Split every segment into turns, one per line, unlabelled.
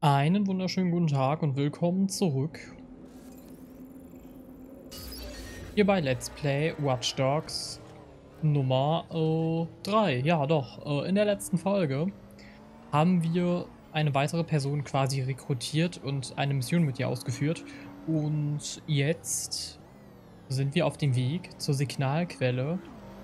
Einen wunderschönen guten Tag und willkommen zurück hier bei Let's Play Watch Dogs Nummer 3. Ja, doch, in der letzten Folge haben wir eine weitere Person quasi rekrutiert und eine Mission mit ihr ausgeführt. Und jetzt sind wir auf dem Weg zur Signalquelle.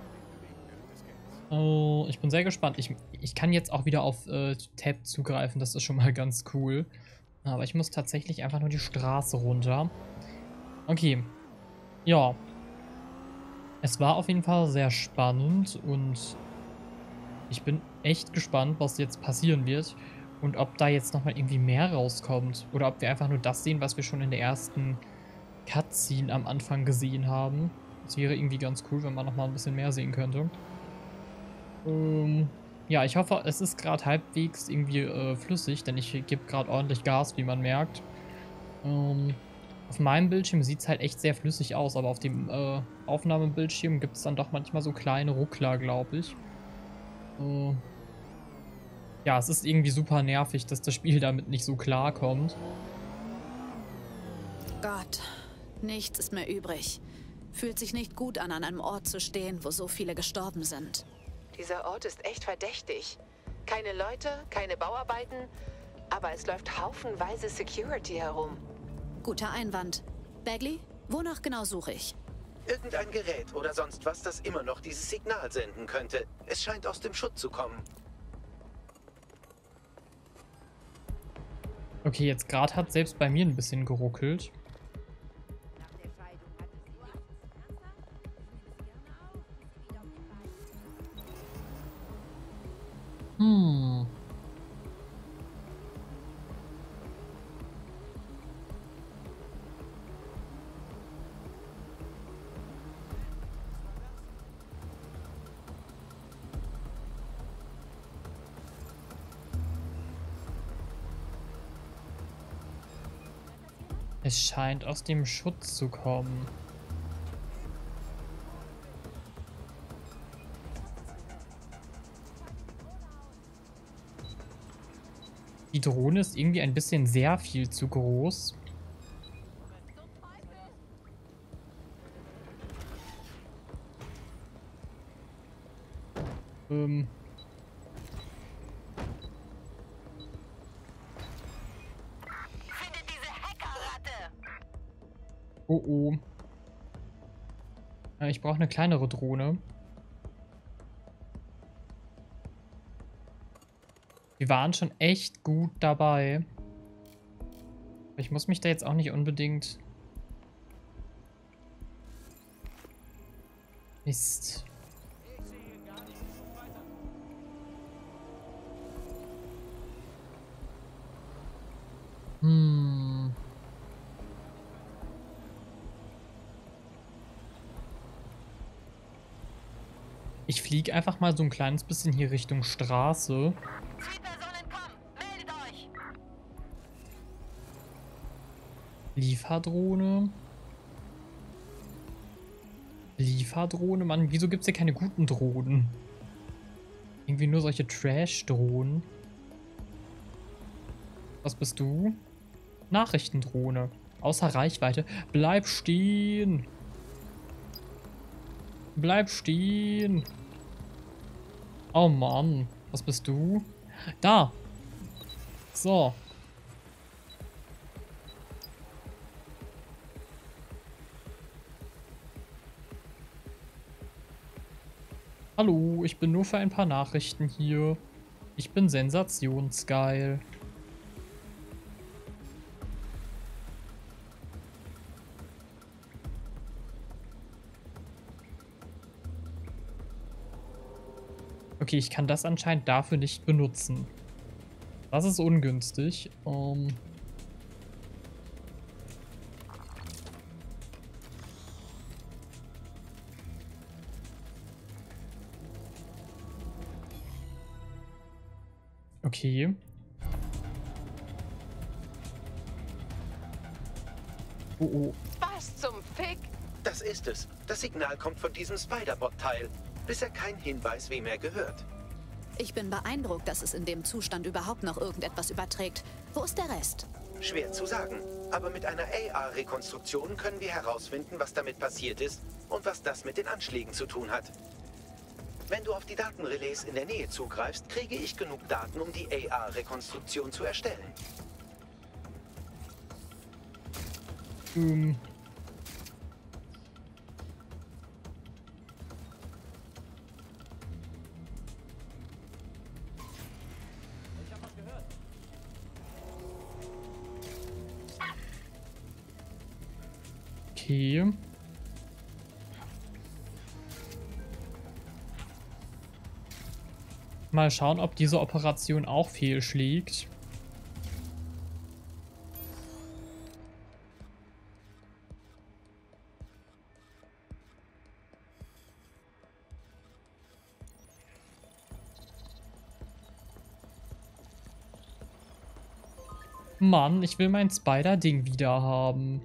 Ich bin sehr gespannt. Ich kann jetzt auch wieder auf Tab zugreifen, das ist schon mal ganz cool. Aber ich muss tatsächlich einfach nur die Straße runter. Okay. Ja. Es war auf jeden Fall sehr spannend und ich bin echt gespannt, was jetzt passieren wird. Und ob da jetzt nochmal irgendwie mehr rauskommt. Oder ob wir einfach nur das sehen, was wir schon in der ersten Cutscene am Anfang gesehen haben. Das wäre irgendwie ganz cool, wenn man nochmal ein bisschen mehr sehen könnte. Ja, ich hoffe, es ist gerade halbwegs irgendwie flüssig, denn ich gebe gerade ordentlich Gas, wie man merkt. Auf meinem Bildschirm sieht es halt echt sehr flüssig aus, aber auf dem Aufnahmebildschirm gibt es dann doch manchmal so kleine Ruckler, glaube ich. Ja, es ist irgendwie super nervig, dass das Spiel damit nicht so klar kommt.
Gott, nichts ist mehr übrig. Fühlt sich nicht gut an einem Ort zu stehen, wo so viele gestorben sind.
Dieser Ort ist echt verdächtig. Keine Leute, keine Bauarbeiten, aber es läuft haufenweise Security herum.
Guter Einwand. Bagley, wonach genau suche ich?
Irgendein Gerät oder sonst was, das immer noch dieses Signal senden könnte. Es scheint aus dem Schutt zu kommen.
Okay, jetzt gerade hat selbst bei mir ein bisschen geruckelt. Es scheint aus dem Schutz zu kommen. Die Drohne ist irgendwie ein bisschen sehr viel zu groß. Oh oh. Ja, ich brauche eine kleinere Drohne. Wir waren schon echt gut dabei. Aber ich muss mich da jetzt auch nicht unbedingt... Mist. Ich fliege einfach mal so ein kleines bisschen hier Richtung Straße.
Zielpersonen kommen, meldet euch!
Lieferdrohne. Lieferdrohne? Mann, wieso gibt es hier keine guten Drohnen? Irgendwie nur solche Trash-Drohnen. Was bist du? Nachrichtendrohne. Außer Reichweite. Bleib stehen! Bleib stehen! Oh Mann. Was bist du? Da! So. Hallo, ich bin nur für ein paar Nachrichten hier. Ich bin sensationsgeil. Okay, ich kann das anscheinend dafür nicht benutzen. Das ist ungünstig. Okay. Oh oh.
Was zum Fick?
Das ist es. Das Signal kommt von diesem Spider-Bot-Teil. Bisher kein Hinweis, wem er gehört.
Ich bin beeindruckt, dass es in dem Zustand überhaupt noch irgendetwas überträgt. Wo ist der Rest?
Schwer zu sagen. Aber mit einer AR-Rekonstruktion können wir herausfinden, was damit passiert ist und was das mit den Anschlägen zu tun hat. Wenn du auf die Datenrelais in der Nähe zugreifst, kriege ich genug Daten, um die AR-Rekonstruktion zu erstellen.
Okay. Mal schauen, ob diese Operation auch fehlschlägt. Mann, ich will mein Spider-Ding wieder haben.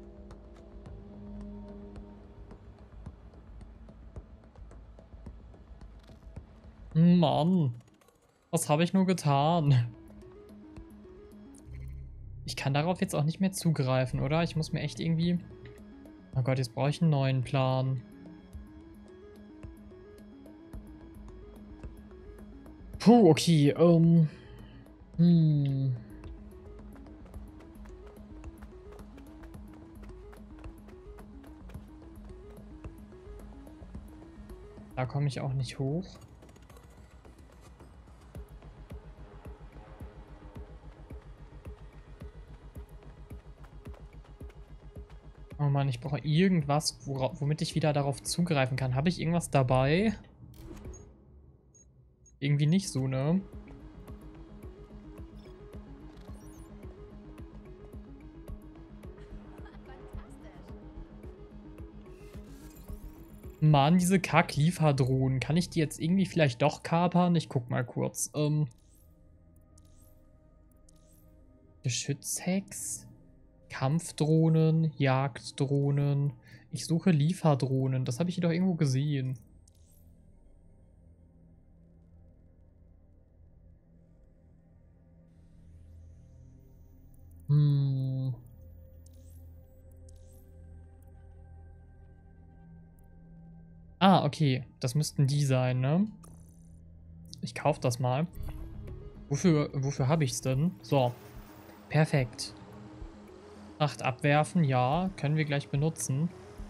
Mann, was habe ich nur getan? Ich kann darauf jetzt auch nicht mehr zugreifen, oder? Ich muss mir echt irgendwie... Oh Gott, jetzt brauche ich einen neuen Plan. Puh, okay, Da komme ich auch nicht hoch. Oh Mann, ich brauche irgendwas, womit ich wieder darauf zugreifen kann. Habe ich irgendwas dabei? Irgendwie nicht so, ne? Mann, diese Kack-Lieferdrohnen. Kann ich die jetzt irgendwie vielleicht doch kapern? Ich guck mal kurz. Geschützhex? Kampfdrohnen, Jagddrohnen. Ich suche Lieferdrohnen. Das habe ich hier doch irgendwo gesehen. Ah, okay. Das müssten die sein, ne? Ich kaufe das mal. Wofür habe ich es denn? So. Perfekt. Fracht abwerfen, ja. Können wir gleich benutzen.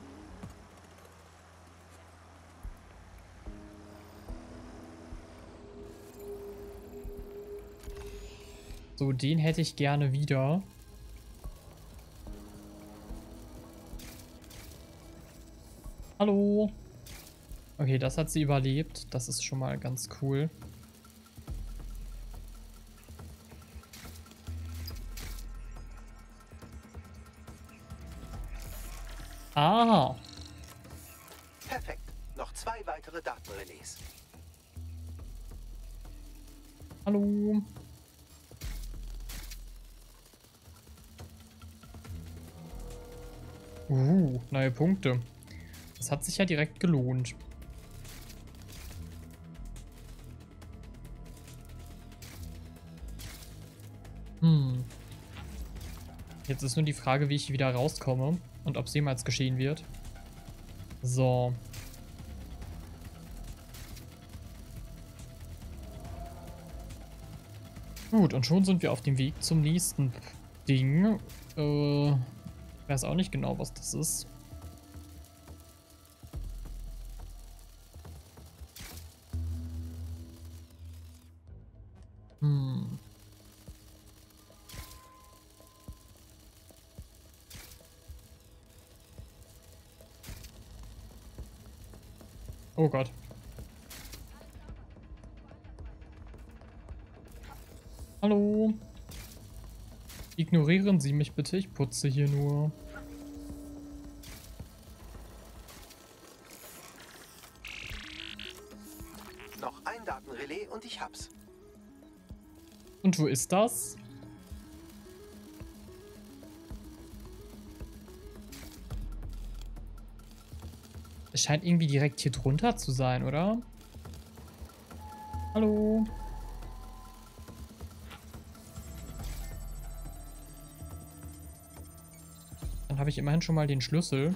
So, den hätte ich gerne wieder. Hallo. Okay, das hat sie überlebt. Das ist schon mal ganz cool. Ah.
Perfekt. Noch 2 weitere Datenrelais.
Hallo. Neue Punkte. Das hat sich ja direkt gelohnt. Jetzt ist nur die Frage, wie ich wieder rauskomme und ob es jemals geschehen wird. So. Gut, und schon sind wir auf dem Weg zum nächsten Ding. Ich weiß auch nicht genau, was das ist. Oh Gott. Hallo. Ignorieren Sie mich bitte, ich putze hier nur.
Noch ein Datenrelais und ich hab's.
Und wo ist das? Es scheint irgendwie direkt hier drunter zu sein, oder? Hallo? Dann habe ich immerhin schon mal den Schlüssel.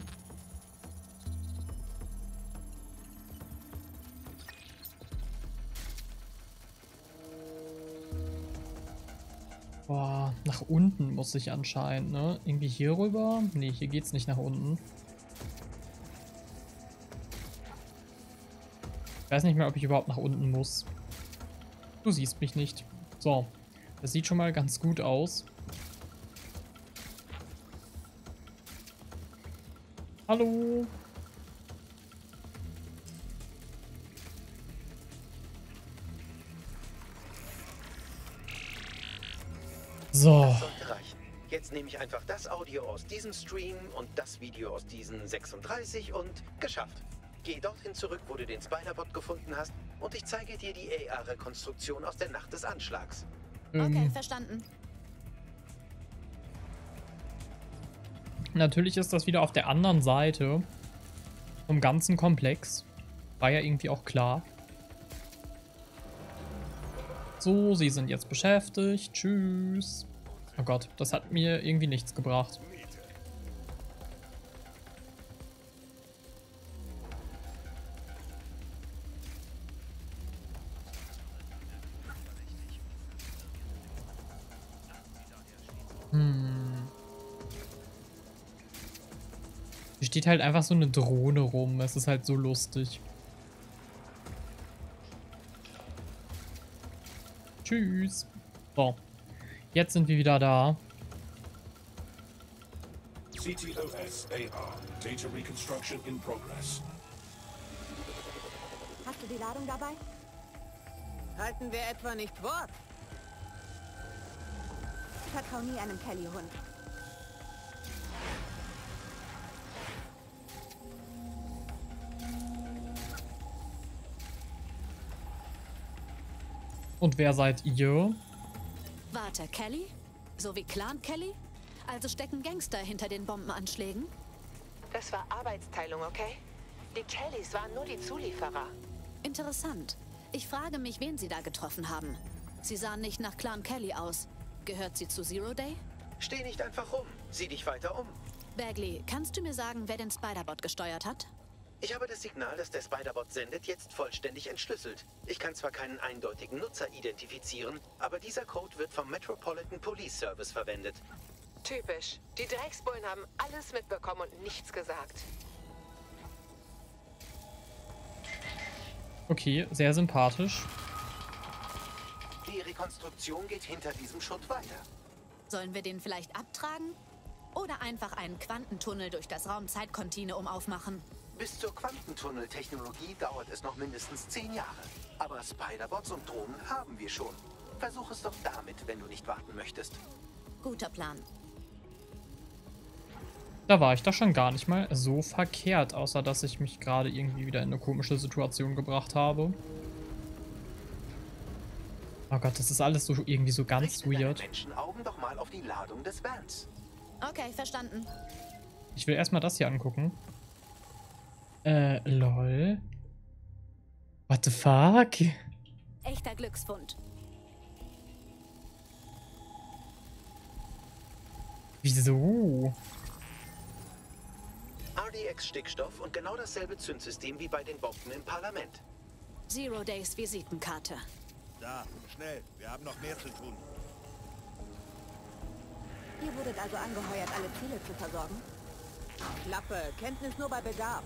Boah, nach unten muss ich anscheinend, ne? Irgendwie hier rüber? Nee, hier geht's nicht nach unten. Ich weiß nicht mehr, ob ich überhaupt nach unten muss. Du siehst mich nicht. So, das sieht schon mal ganz gut aus. Hallo? So.
Das sollte reichen. Jetzt nehme ich einfach das Audio aus diesem Stream und das Video aus diesen 36 und geschafft. Geh dorthin zurück, wo du den Spider-Bot gefunden hast und ich zeige dir die AR-Rekonstruktion aus der Nacht des Anschlags.
Okay, verstanden.
Natürlich ist das wieder auf der anderen Seite vom ganzen Komplex. War ja irgendwie auch klar. So, sie sind jetzt beschäftigt. Tschüss. Oh Gott, das hat mir irgendwie nichts gebracht. Hier steht halt einfach so eine Drohne rum. Es ist halt so lustig. Tschüss. So. Jetzt sind wir wieder da.
CTOS AR. Data reconstruction in progress.
Hast du die Ladung dabei?
Halten wir etwa nicht Wort?
Ich vertraue nie einem Kelly-Hund.
Und wer seid ihr?
Warte, Kelly? So wie Clan Kelly? Also stecken Gangster hinter den Bombenanschlägen?
Das war Arbeitsteilung, okay? Die Kellys waren nur die Zulieferer.
Interessant. Ich frage mich, wen sie da getroffen haben. Sie sahen nicht nach Clan Kelly aus. Gehört sie zu Zero Day?
Steh nicht einfach rum. Sieh dich weiter um.
Bagley, kannst du mir sagen, wer den Spider-Bot gesteuert hat?
Ich habe das Signal, das der Spider-Bot sendet, jetzt vollständig entschlüsselt. Ich kann zwar keinen eindeutigen Nutzer identifizieren, aber dieser Code wird vom Metropolitan Police Service verwendet.
Typisch. Die Drecksbullen haben alles mitbekommen und nichts gesagt.
Okay, sehr sympathisch.
Die Rekonstruktion geht hinter diesem Schutt weiter.
Sollen wir den vielleicht abtragen? Oder einfach einen Quantentunnel durch das Raum-Zeit-Kontinuum aufmachen?
Bis zur Quantentunneltechnologie dauert es noch mindestens 10 Jahre. Aber Spider-Bots und Drohnen haben wir schon. Versuch es doch damit, wenn du nicht warten möchtest.
Guter Plan.
Da war ich doch schon gar nicht mal so verkehrt, außer dass ich mich gerade irgendwie wieder in eine komische Situation gebracht habe. Oh Gott, das ist alles so irgendwie so ganz
Richte deine
weird.
Menschenaugen doch mal auf die Ladung des Vans.
Okay, verstanden.
Ich will erstmal das hier angucken. Lol. What the fuck?
Echter Glücksfund.
Wieso?
RDX-Stickstoff und genau dasselbe Zündsystem wie bei den Bomben im Parlament.
Zero Days Visitenkarte.
Da, schnell. Wir haben noch mehr zu tun.
Ihr wurdet also angeheuert, alle Ziele zu versorgen?
Klappe, Kenntnis nur bei Bedarf.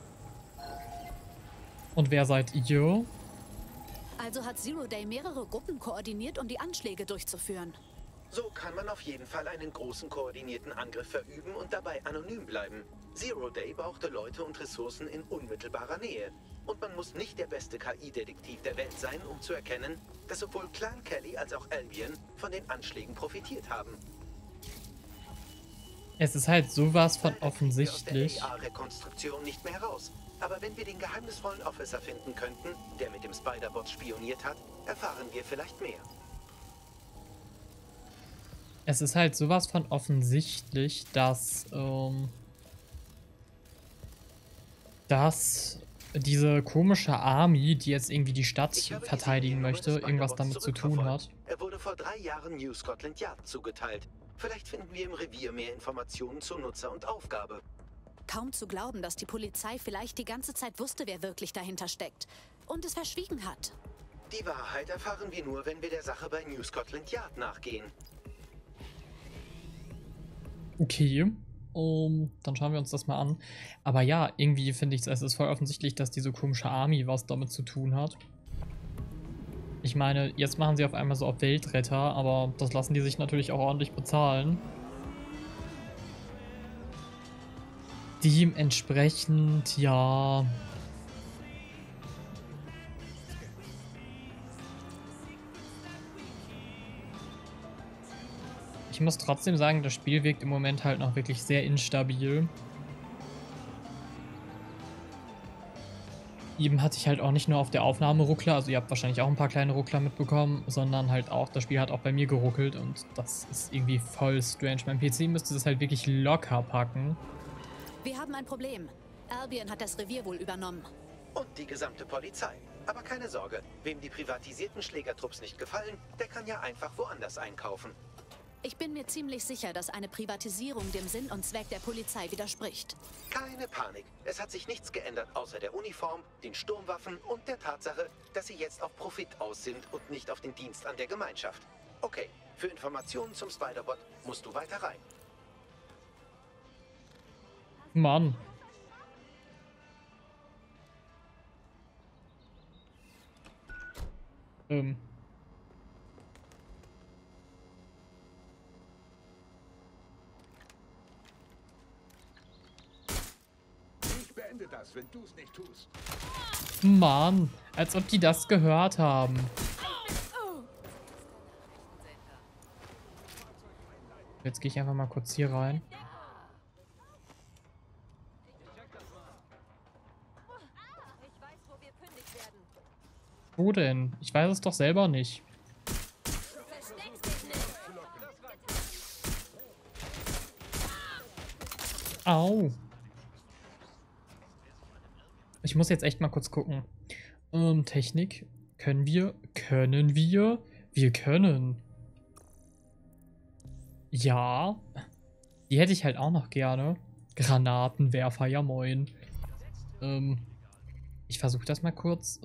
Und wer seid ihr?
Also hat Zero Day mehrere Gruppen koordiniert, um die Anschläge durchzuführen.
So kann man auf jeden Fall einen großen koordinierten Angriff verüben und dabei anonym bleiben. Zero Day brauchte Leute und Ressourcen in unmittelbarer Nähe. Und man muss nicht der beste KI-Detektiv der Welt sein, um zu erkennen, dass sowohl Clan Kelly als auch Albion von den Anschlägen profitiert haben.
Es ist halt sowas von
Leider kriegen wir
offensichtlich.
aus der AR-Rekonstruktion nicht mehr heraus. Aber wenn wir den geheimnisvollen Officer finden könnten, der mit dem Spider-Bot spioniert hat, erfahren wir vielleicht mehr.
Es ist halt sowas von offensichtlich, dass diese komische Army, die jetzt irgendwie die Stadt
Ich habe die
verteidigen
Seriennummer
möchte,
des
irgendwas
Spider-Bots
damit zu tun hat.
zurückverfolgt. Er wurde vor 3 Jahren New Scotland Yard zugeteilt. Vielleicht finden wir im Revier mehr Informationen zu Nutzer und Aufgabe.
Kaum zu glauben, dass die Polizei vielleicht die ganze Zeit wusste, wer wirklich dahinter steckt und es verschwiegen hat.
Die Wahrheit erfahren wir nur, wenn wir der Sache bei New Scotland Yard nachgehen.
Okay, dann schauen wir uns das mal an. Aber ja, irgendwie finde ich es ist voll offensichtlich, dass diese komische Army was damit zu tun hat. Ich meine, jetzt machen sie auf einmal so auf Weltretter, aber das lassen die sich natürlich auch ordentlich bezahlen. Dementsprechend, ja. Ich muss trotzdem sagen, das Spiel wirkt im Moment halt noch wirklich sehr instabil. Eben hatte ich halt auch nicht nur auf der Aufnahme Ruckler, also ihr habt wahrscheinlich auch ein paar kleine Ruckler mitbekommen, sondern halt auch, das Spiel hat auch bei mir geruckelt und das ist irgendwie voll strange. Mein PC müsste das halt wirklich locker packen.
Wir haben ein Problem. Albion hat das Revier wohl übernommen.
Und die gesamte Polizei. Aber keine Sorge, wem die privatisierten Schlägertrupps nicht gefallen, der kann ja einfach woanders einkaufen.
Ich bin mir ziemlich sicher, dass eine Privatisierung dem Sinn und Zweck der Polizei widerspricht.
Keine Panik. Es hat sich nichts geändert, außer der Uniform, den Sturmwaffen und der Tatsache, dass sie jetzt auf Profit aus sind und nicht auf den Dienst an der Gemeinschaft. Okay, für Informationen zum Spider-Bot musst du weiter rein.
Mann.
Ich beende das, wenn du es nicht tust.
Mann, als ob die das gehört haben. Jetzt gehe ich einfach mal kurz hier rein. Wo denn? Ich weiß es doch selber nicht. Au. Ich muss jetzt echt mal kurz gucken. Technik. Können wir? Können wir? Wir können. Ja. Die hätte ich halt auch noch gerne. Granatenwerfer, ja moin. Ich versuche das mal kurz.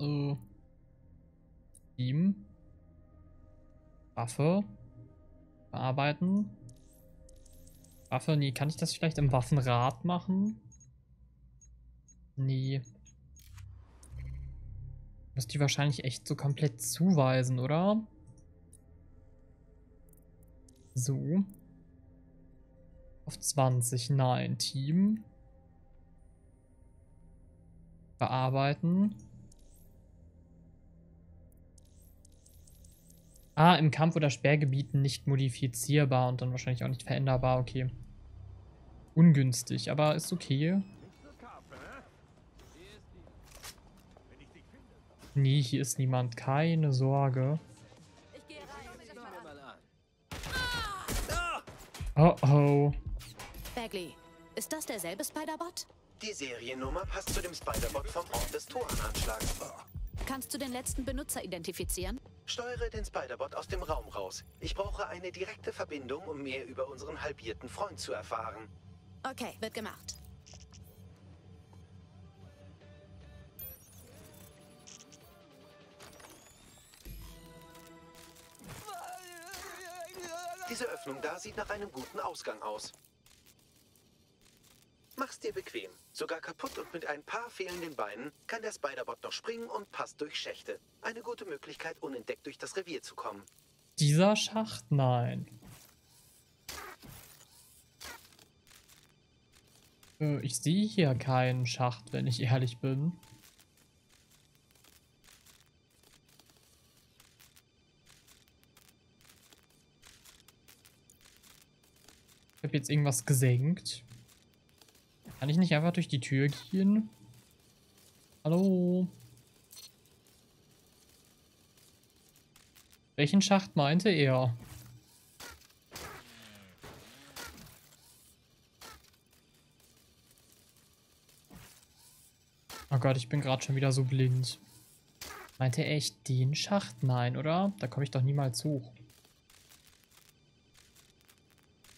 Team. Waffe. Bearbeiten. Waffe, nee, kann ich das vielleicht im Waffenrad machen? Nee. Muss die wahrscheinlich echt so komplett zuweisen, oder? So. Auf 20, nein. Team. Bearbeiten. Ah, im Kampf- oder Sperrgebieten nicht modifizierbar und dann wahrscheinlich auch nicht veränderbar. Okay. Ungünstig, aber ist okay. Nee, hier ist niemand. Keine Sorge. Oh oh.
Bagley, ist das derselbe Spider-Bot?
Die Seriennummer passt zu dem Spider-Bot vom Ort des Torenanschlags.
Kannst du den letzten Benutzer identifizieren?
Steuere den Spider-Bot aus dem Raum raus. Ich brauche eine direkte Verbindung, um mehr über unseren halbierten Freund zu erfahren.
Okay, wird gemacht.
Diese Öffnung da sieht nach einem guten Ausgang aus. Mach's dir bequem. Sogar kaputt und mit ein paar fehlenden Beinen kann der Spider-Bot noch springen und passt durch Schächte. Eine gute Möglichkeit, unentdeckt durch das Revier zu kommen.
Dieser Schacht? Nein. Ich sehe hier keinen Schacht, wenn ich ehrlich bin. Ich habe jetzt irgendwas gesenkt. Kann ich nicht einfach durch die Tür gehen? Hallo? Welchen Schacht meinte er? Oh Gott, ich bin gerade schon wieder so blind. Meinte er echt den Schacht? Nein, oder? Da komme ich doch niemals hoch.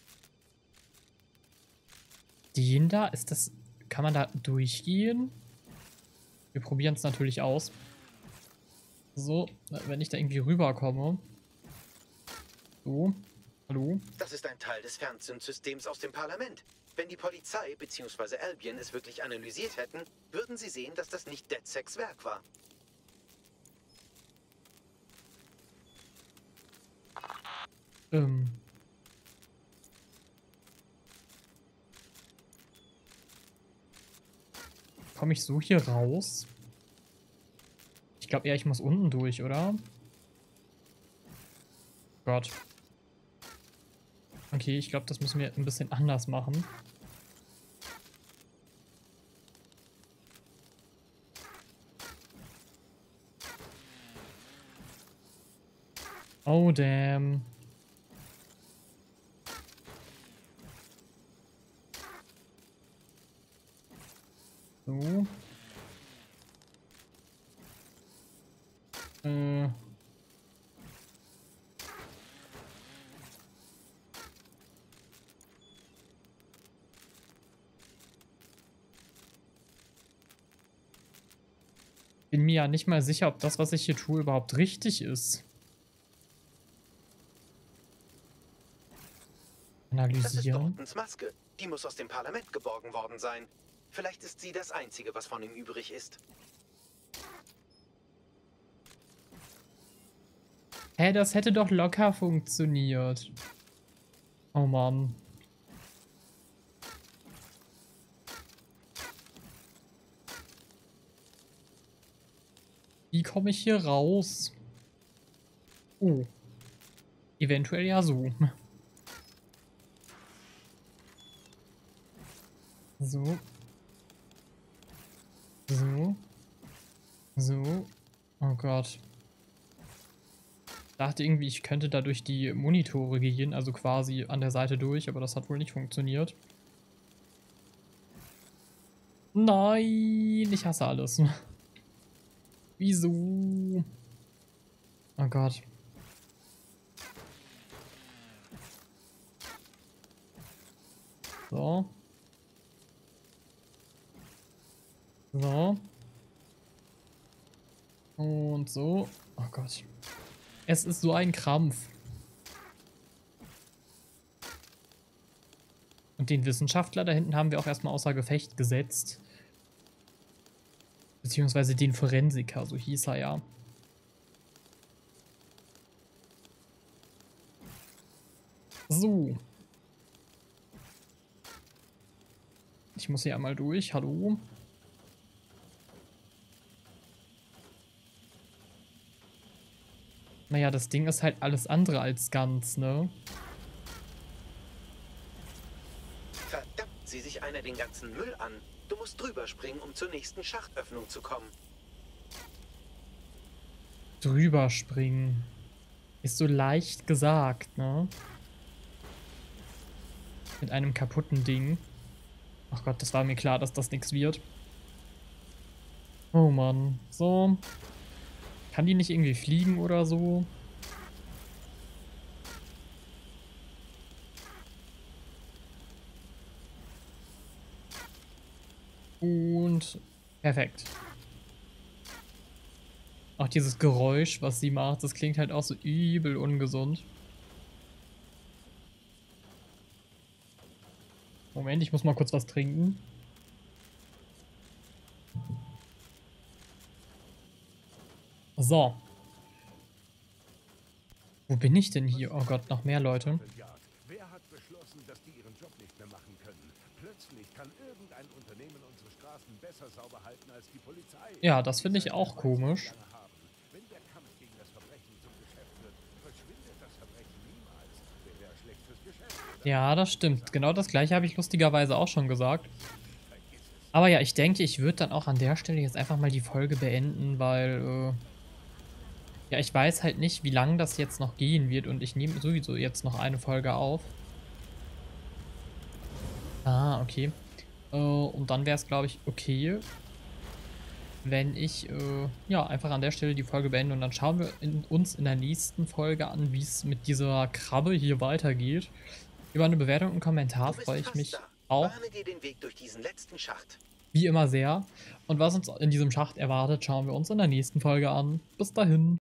Den da, ist das... Kann man da durchgehen? Wir probieren es natürlich aus. So, wenn ich da irgendwie rüberkomme. So, hallo?
Das ist ein Teil des Fernzündsystems aus dem Parlament. Wenn die Polizei bzw. Albion es wirklich analysiert hätten, würden sie sehen, dass das nicht DedSec's Werk war.
Komme ich so hier raus? Ich glaube eher, ich muss unten durch, oder? Gott. Okay, ich glaube, das müssen wir ein bisschen anders machen. Oh, damn. So. Bin mir ja nicht mal sicher, ob das, was ich hier tue, überhaupt richtig ist.
Das ist
Analysieren.
Dortons Maske. Die muss aus dem Parlament geborgen worden sein. Vielleicht ist sie das Einzige, was von ihm übrig ist.
Hä, das hätte doch locker funktioniert. Oh Mann. Wie komme ich hier raus? Oh. Eventuell ja so. So. So. So. Oh Gott. Ich dachte irgendwie, ich könnte da durch die Monitore gehen, also quasi an der Seite durch, aber das hat wohl nicht funktioniert. Nein, ich hasse alles. Wieso? Oh Gott. So. So. Und so. Oh Gott. Es ist so ein Krampf. Und den Wissenschaftler da hinten haben wir auch erstmal außer Gefecht gesetzt. Beziehungsweise den Forensiker, so hieß er ja. So. Ich muss hier einmal durch. Hallo. Naja, das Ding ist halt alles andere als ganz, ne?
Verdammt, sieh sich einer den ganzen Müll an. Du musst drüber springen, um zur nächsten Schachtöffnung zu kommen.
Drüber springen. Ist so leicht gesagt, ne? Mit einem kaputten Ding. Ach Gott, das war mir klar, dass das nichts wird. Oh Mann. So. Kann die nicht irgendwie fliegen oder so? Und perfekt. Auch dieses Geräusch, was sie macht, das klingt halt auch so übel ungesund. Moment, ich muss mal kurz was trinken. So. Wo bin ich denn hier? Oh Gott, noch mehr Leute.
Wer hat beschlossen, dass die ihren Job nicht mehr machen können? Plötzlich kann irgendein Unternehmen unsere Straßen besser sauber halten als die Polizei.
Ja, das finde ich auch komisch.
Wenn der Kampf gegen das Verbrechen zum Geschäft wird, verschwindet das Verbrechen niemals. Wäre schlecht fürs Geschäft.
Ja, das stimmt. Genau das gleiche habe ich lustigerweise auch schon gesagt. Aber ja, ich denke, ich würde dann auch an der Stelle jetzt einfach mal die Folge beenden, weil, ja, ich weiß halt nicht, wie lange das jetzt noch gehen wird und ich nehme sowieso jetzt noch eine Folge auf. Ah, okay. Und dann wäre es, glaube ich, okay, wenn ich, ja, einfach an der Stelle die Folge beende und dann schauen wir uns in der nächsten Folge an, wie es mit dieser Krabbe hier weitergeht. Über eine Bewertung und einen Kommentar freue ich mich auch
Bahne dir den Weg durch diesen letzten Schacht.
wie immer sehr. Und was uns in diesem Schacht erwartet, schauen wir uns in der nächsten Folge an. Bis dahin.